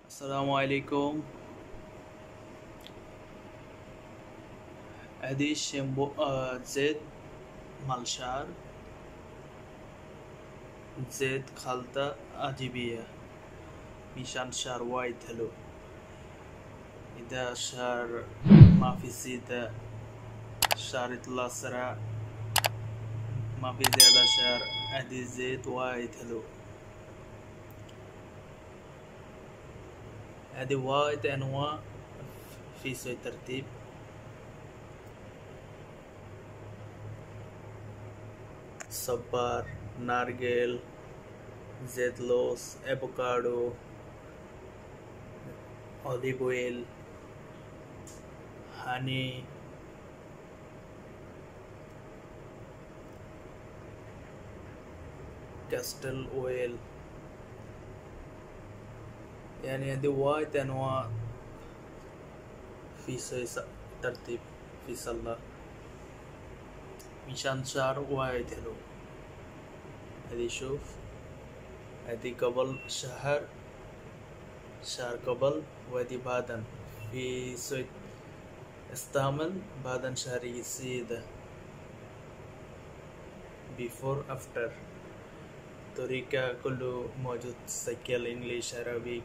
السلام عليكم. هذه الشامبو زيت مالشار، زيت خلطة أجيبية مشان شعر وايد حلو. إذا شعر ما في زيت شعر يطلع أسرع، ما في زيادة شعر. هذه زيت وايد حلو. هذه وايد أنواع في سوي ترتيب. صبار، نارجيل، زيت لوز، افوكادو، olive oil, honey, castor oil. يعني هذه وايد أنواع في سوي ترتيب في سلة مشان شعر وايد حلو. هذه شوف، هذه قبل شهر قبل، وهذه بعدن في سوي استعمل بعدن شهر يزيد. before after طريقة كله موجود سجل English Arabic.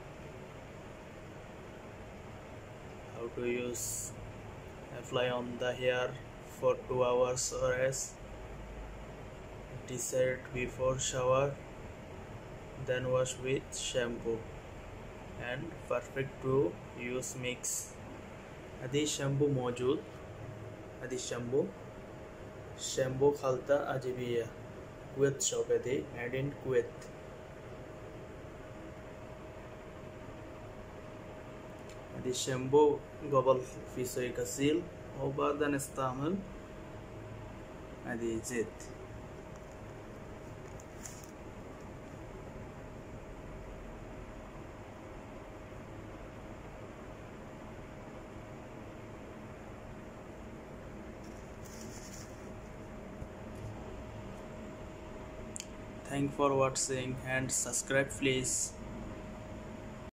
How to use apply on the hair for 2 hours or as dessert before shower, then wash with shampoo and perfect to use mix. هذه شامبو موجود. هذه شامبو خلطة أجيبية كويت شوب. هذه made in كويت. هذه شامبو قبل في سوي غسيل وبعد نستعمل هذه زيت. Thank for watching and subscribe please.